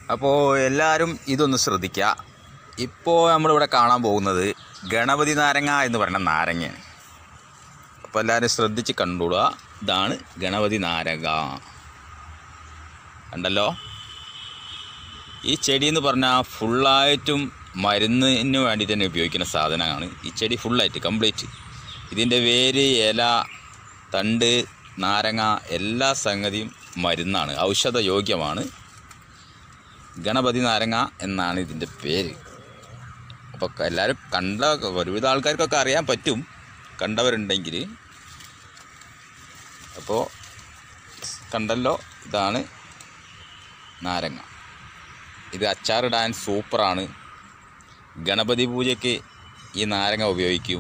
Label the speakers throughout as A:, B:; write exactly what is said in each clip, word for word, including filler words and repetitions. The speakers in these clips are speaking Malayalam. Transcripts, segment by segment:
A: അപ്പോൾ എല്ലാവരും ഇതൊന്ന് ശ്രദ്ധിക്കുക. ഇപ്പോൾ നമ്മളിവിടെ കാണാൻ പോകുന്നത് ഗണപതി നാരങ്ങ എന്ന് പറയുന്ന നാരങ്ങയാണ്. അപ്പോൾ എല്ലാവരും ശ്രദ്ധിച്ച് കണ്ടുകൊള്ളുക. ഇതാണ് ഗണപതി നാരങ്ങ. കണ്ടല്ലോ, ഈ ചെടി എന്ന് പറഞ്ഞാൽ ഫുള്ളായിട്ടും മരുന്നിന് വേണ്ടി തന്നെ ഉപയോഗിക്കുന്ന സാധനമാണ്. ഈ ചെടി ഫുള്ളായിട്ട് കംപ്ലീറ്റ് ഇതിൻ്റെ വേര്, ഇല, തണ്ട്, നാരങ്ങ എല്ലാ സംഗതിയും മരുന്നാണ്, ഔഷധയോഗ്യമാണ്. ഗണപതി നാരങ്ങ എന്നാണ് ഇതിൻ്റെ പേര്. അപ്പോൾ എല്ലാവരും കണ്ട ഒരുവിധ ആൾക്കാർക്കൊക്കെ അറിയാൻ പറ്റും, കണ്ടവരുണ്ടെങ്കിൽ. അപ്പോൾ കണ്ടല്ലോ, ഇതാണ് നാരങ്ങ. ഇത് അച്ചാറിടാൻ സൂപ്പറാണ്. ഗണപതി പൂജയ്ക്ക് ഈ നാരങ്ങ ഉപയോഗിക്കും.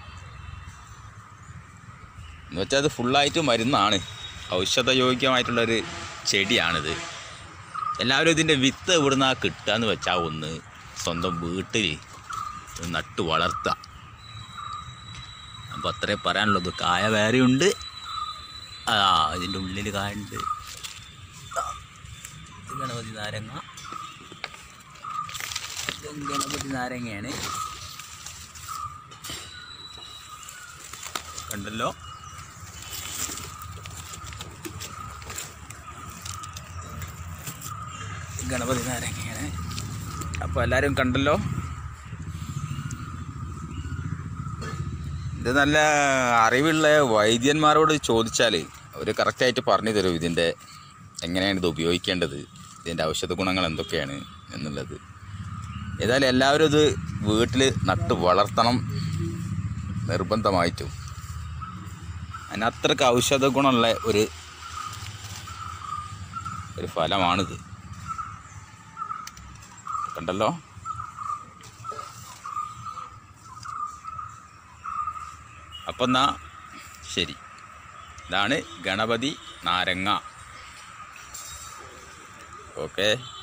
A: എന്ന് വെച്ചാൽ അത് ഫുള്ളായിട്ട് മരുന്നാണ്, ഔഷധയോഗ്യമായിട്ടുള്ളൊരു ചെടിയാണിത്. എല്ലാവരും ഇതിൻ്റെ വിത്ത് എവിടുന്നാ കിട്ടുകയെന്ന് വെച്ചാൽ ഒന്ന് സ്വന്തം വീട്ടിൽ നട്ട് വളർത്തുക. അപ്പോൾ അത്രേ പറയാനുള്ളത്. കായ വേറെയുണ്ട്, ആ ഇതിൻ്റെ ഉള്ളിൽ കായുണ്ട്. ഗണപതി നാരങ്ങ, ഗണപതി നാരങ്ങയാണ്. കണ്ടല്ലോ, ഗണപതി നാരങ്ങയാണ്. അപ്പോൾ എല്ലാവരും കണ്ടല്ലോ. ഇത് നല്ല അറിവുള്ള വൈദ്യന്മാരോട് ചോദിച്ചാൽ അവർ കറക്റ്റായിട്ട് പറഞ്ഞു തരും ഇതിൻ്റെ എങ്ങനെയാണ് ഇത് ഉപയോഗിക്കേണ്ടത്, ഇതിൻ്റെ ഔഷധ ഗുണങ്ങൾ എന്തൊക്കെയാണ് എന്നുള്ളത്. ഏതായാലും എല്ലാവരും ഇത് വീട്ടിൽ നട്ട് വളർത്തണം നിർബന്ധമായിട്ടും. അതിനത്രയ്ക്ക് ഔഷധ ഗുണമുള്ള ഒരു ഒരു ഫലമാണിത്. കണ്ടല്ലോ, അപ്പം എന്നാ ശരി. ഇതാണ് ഗണപതി നാരങ്ങ. ഓക്കെ.